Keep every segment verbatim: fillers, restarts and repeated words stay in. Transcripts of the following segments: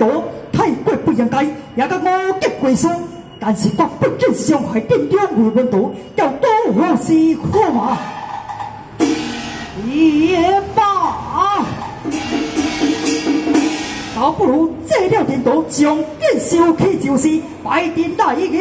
度太过不应该，也甲我结过书。但是我不见伤害顶中为问度，要多何是可嘛？也罢，倒不如这了电度，将变收起就是摆定大一个。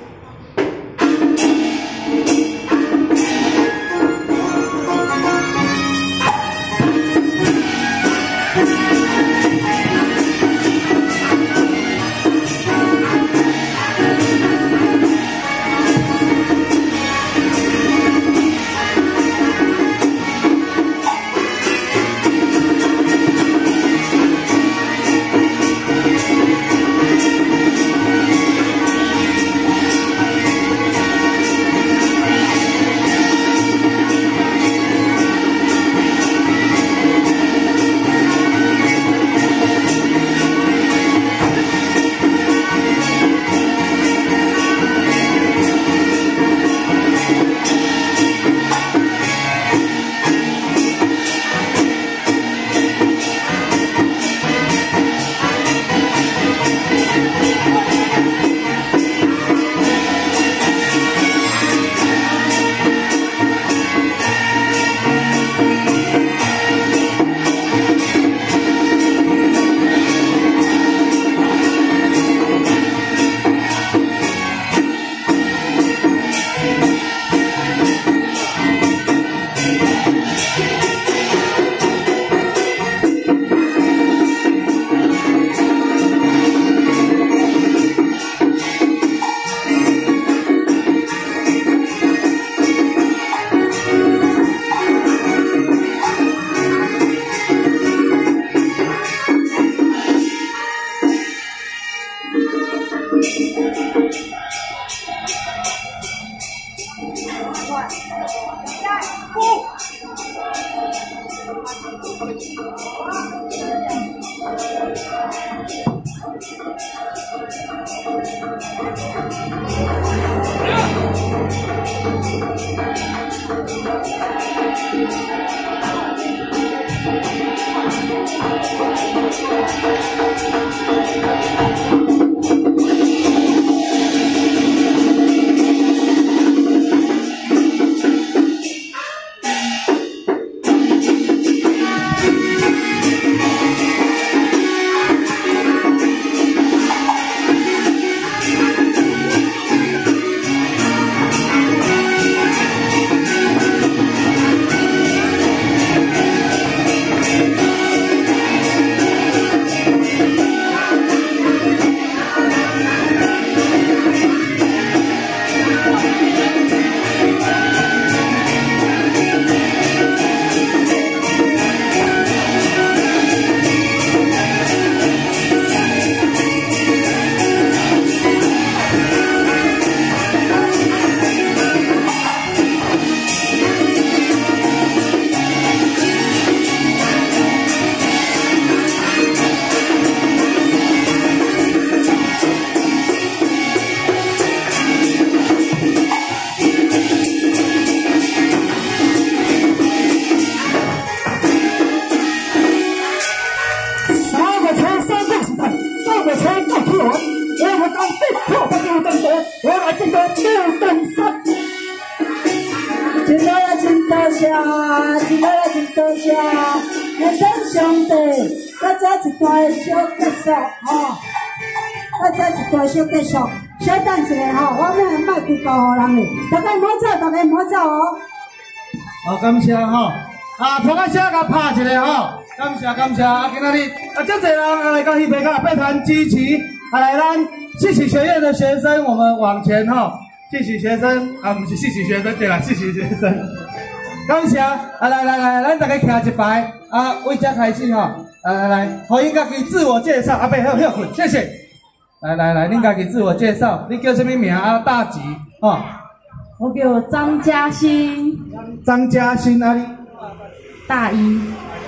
小继续，小等一下吼，我要卖几个互人嘞，大家莫走，大家莫走哦。 好，感谢吼，啊，同个小甲拍一个吼，感谢感谢，啊，今仔日啊，真侪人来到戏棚卡拜团支持，啊，来咱戏曲学院的学生，我们往前吼，戏曲学生啊，不是戏曲学生对啦，戏曲学生，感谢，啊，来来来，咱大家徛一排，啊，为这开始吼，来来来，互因家己自我介绍，阿伯好休困，谢谢。来来来，恁家己自我介绍，你叫什么名啊？大吉哦。 我叫张嘉欣。 张嘉欣啊，你大一。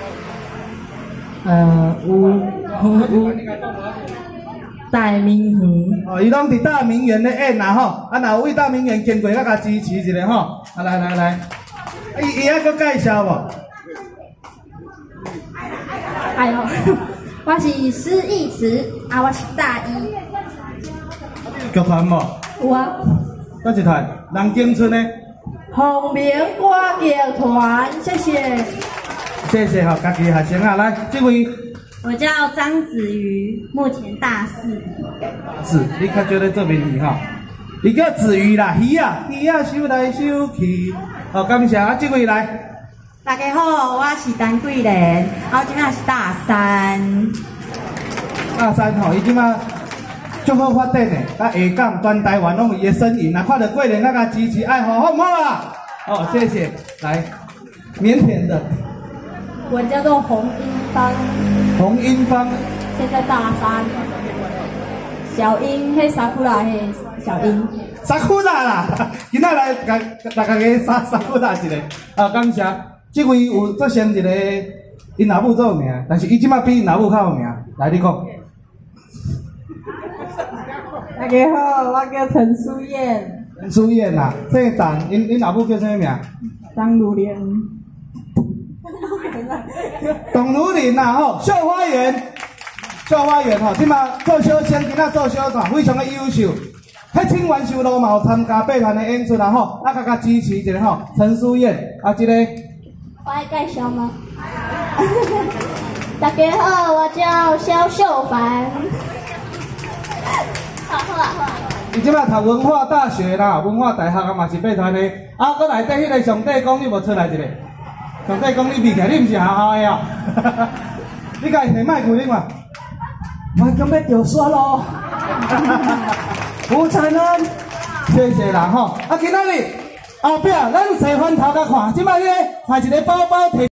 呃，有有大明园。 哦，伊拢伫大明园咧演啦吼，啊，若有为大明园经过，咱甲支持一下吼。啊，来来来，伊伊还阁介绍无？ 哎呦， 我是施义慈，啊，我是大一。 剧团无？ 有啊。 哪一团？人景村的。 红明歌剧团，谢谢。 谢谢哈，家己学生啊，来，这位。 我叫张子瑜，目前大四。 是，你较少咧做面鱼哈。伊叫子瑜啦，鱼啊，鱼啊，收来收去。好，感谢啊，这位来。 大家好，我是陈桂莲，我今仔是大三。 大三吼，伊即马足好发展的，甲下港全台湾拢有伊的身影啊，看到桂莲那个支持爱好，好唔好啊？哦，谢谢。来，腼腆的。 我叫做洪英芳。 洪英芳。 现在大三。小英，迄沙库拉，迄小英。 沙库拉啦，今仔来甲大家个沙沙库拉一个，啊，感谢。这位有做先一个，因老母做有名，但是伊即马比因老母较有名。来，你讲。 大家好，我叫陈淑燕。 陈淑燕啦，姓陈，因因老母叫啥名？ 张如莲。 董如琳啦吼，秀花园，秀花园吼，即马做小生，今仔做小团，非常的优秀。迄清源修路嘛有参加八团的演出啦吼，啊，甲甲支持一下吼，陈淑燕，啊，这个。 我爱介绍吗？大家好，我叫肖秀凡。好，好啊，好啊。 伊即摆读文化大学啦，文化大学啊嘛是八团的，啊，搁内底迄个上帝讲你无出来一个，上帝讲你比起来，你毋是好好的哦。你家摕麦克你看， 我今要掉刷咯。吴才能， 谢谢啦吼，啊，今仔日后壁咱坐翻头甲看，即摆咧换一个包包摕。